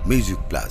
Music plus.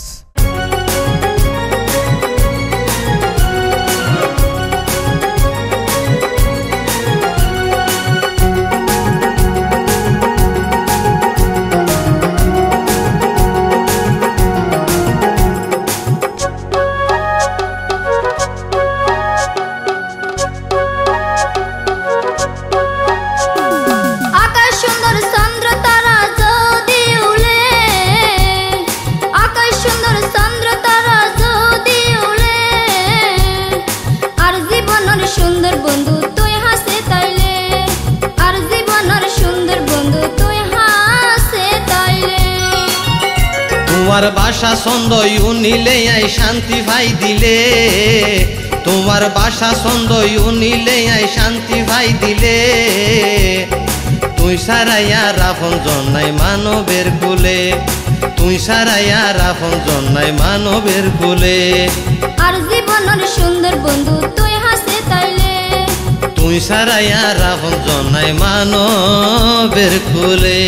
তোমার বাসা ছন্দ উনিলে আই শান্তি ভাই দিলে, তোমার বাসা ছন্দ উনিলে আই শান্তি ভাই দিলে। তুই সারাইয়া রাফন জন্নাই মানবের কুলে, তুই সারাইয়া রাফন জন্নাই মানবের কুলে। আর জীবনের সুন্দর বন্ধু তুই হাসে তাইলে, তুই সারাইয়া রাফন জন্নাই মানবের কুলে।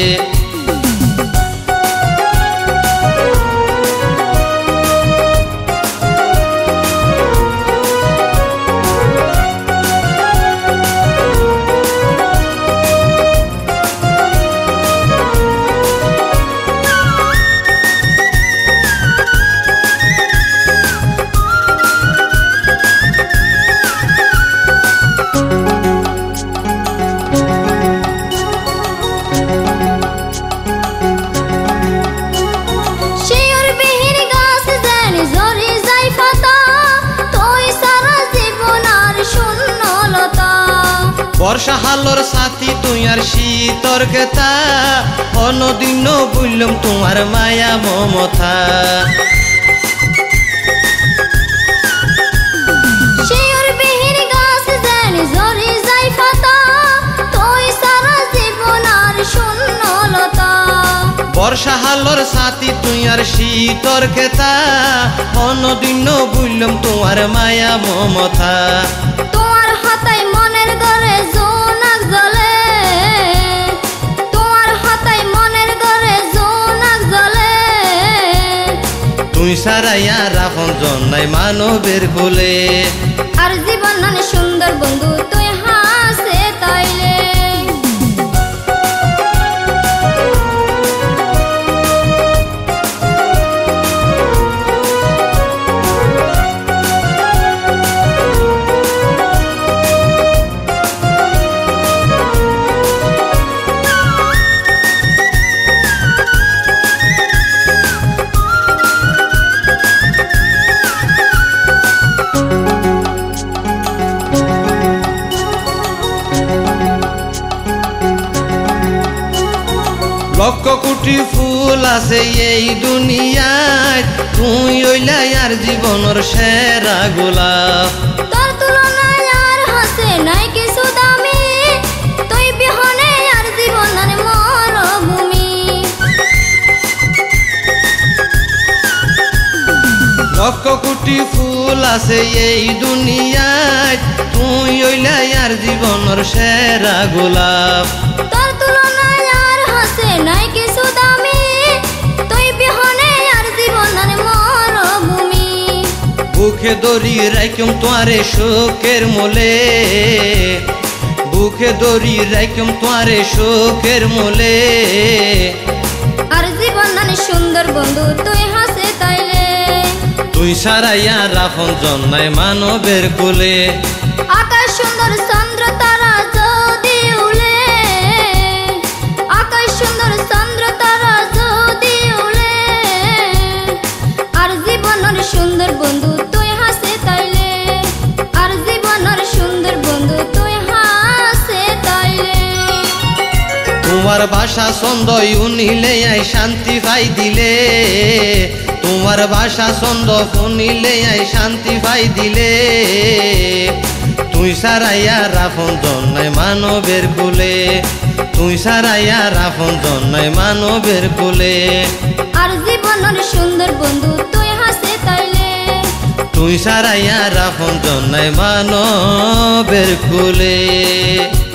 বর্ষা হালোর সাথী তুই আর শীতর কেতা, অনদিন বললাম তোমার মায়া মমতা। বর্ষা হালোর সাথী তুই আর শীতর কেতা, অনদিন বললাম তোমার মায়া মমতা। তোমার হাতায় মনের ঘরে জোনাক জ্বলে, তোমার হাতায় মনের ঘরে জোনাক জ্বলে। তুই সারাইয়া রাফন জন্নাই মানবের কোলে, আর জীবন নানে সুন্দর বন্ধু তুই হাসে তাইলে। লক্ষ কোটি ফুল আছে এই দুনিয়ায়, তুই ওইলাই আর জীবনের সেরা গোলাপ। তোর তুলনায় আর হাসে নাই কিছু দামি, তুই বিহনে আর জীবন নানে মরভূমি। লক্ষ কোটি ফুল আছে এই দুনিয়ায়, তুই ওইলাই আর জীবনের সেরা গোলাপ। তোর তুলনায় আর হাসে নাই কিছু দামি, তুই বিহনে আর জীবন নানে মরভূমি। বুকে দড়ি রাইকম তোয়ারে শোকের মোলে, বুকে দড়ি রাইকম তোয়ারে শোকের মোলে। আর জীবন নানে সুন্দর বন্ধু তুই হাসে তাইলে, তুই সারাইয়া রাফন জন্নাই মানবের কোলে। আকাশ সুন্দর চন্দ্র তারা যদি উলে, আকাশ সুন্দর চন্দ্র তারা যদি উলে। আর জীবনের সুন্দর বন্ধু তুই হাসে তাইলে, আর জীবনের সুন্দর বন্ধু তুই হাসে তাইলে। তোমার বাসা ছন্দ উনিলে আই শান্তি পাই দিলে, তোমার বাসা ছন্দ শুনিলে আই শান্তি পাই দিলে। তুই সারাইয়া রাফন জন্নাই মানবের কোলে, তুই সারাইয়া রাফন জন্নাই মানবের কোলে। আর জীবনের সুন্দর বন্ধু তুই হাসে তাইলে, তুই সারাইয়া রাফন জন্নাই মানবের কোলে।